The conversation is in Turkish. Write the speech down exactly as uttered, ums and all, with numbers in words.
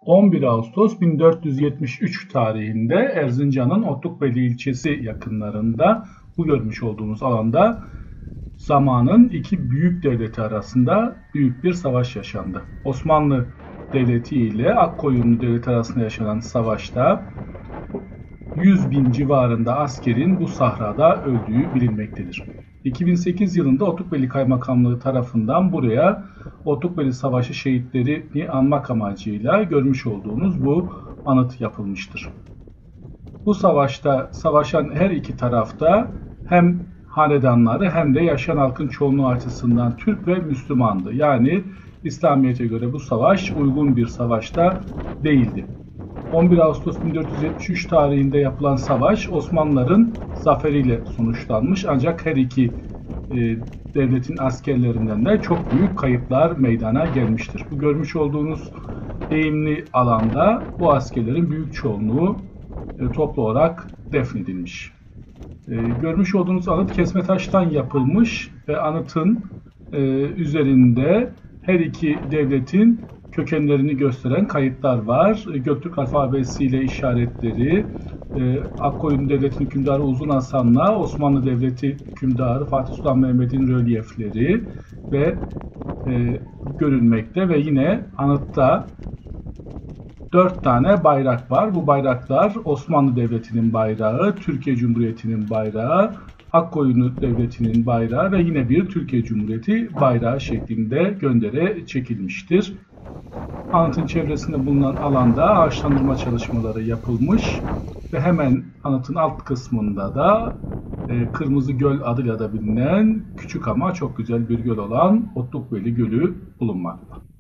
on bir Ağustos bin dört yüz yetmiş üç tarihinde Erzincan'ın Otlukbeli ilçesi yakınlarında bu görmüş olduğunuz alanda zamanın iki büyük devleti arasında büyük bir savaş yaşandı. Osmanlı Devleti ile Akkoyunlu Devleti arasında yaşanan savaşta yüz bin civarında askerin bu sahrada öldüğü bilinmektedir. iki bin sekiz yılında Otlukbeli Kaymakamlığı tarafından buraya Otlukbeli Savaşı şehitlerini anmak amacıyla görmüş olduğunuz bu anıt yapılmıştır. Bu savaşta savaşan her iki tarafta hem hanedanları hem de yaşayan halkın çoğunluğu açısından Türk ve Müslümandı. Yani İslamiyet'e göre bu savaş uygun bir savaşta değildi. on bir Ağustos bin dört yüz yetmiş üç tarihinde yapılan savaş Osmanlıların zaferiyle sonuçlanmış, ancak her iki e, devletin askerlerinden de çok büyük kayıplar meydana gelmiştir. Bu görmüş olduğunuz eğimli alanda bu askerlerin büyük çoğunluğu e, toplu olarak defnedilmiş. E, görmüş olduğunuz anıt kesme taştan yapılmış ve anıtın e, üzerinde her iki devletin kökenlerini gösteren kayıtlar var. Göktürk alfabesiyle işaretleri, Akkoyunlu Devleti'nin hükümdarı Uzun Hasan'la Osmanlı Devleti hükümdarı Fatih Sultan Mehmet'in rölyefleri ve e, görülmekte ve yine anıtta dört tane bayrak var. Bu bayraklar Osmanlı Devleti'nin bayrağı, Türkiye Cumhuriyeti'nin bayrağı, Akkoyunlu Devleti'nin bayrağı ve yine bir Türkiye Cumhuriyeti bayrağı şeklinde göndere çekilmiştir. Anıtın çevresinde bulunan alanda ağaçlandırma çalışmaları yapılmış ve hemen anıtın alt kısmında da e, Kırmızı Göl adıyla da bilinen küçük ama çok güzel bir göl olan Otlukbeli Gölü bulunmakta.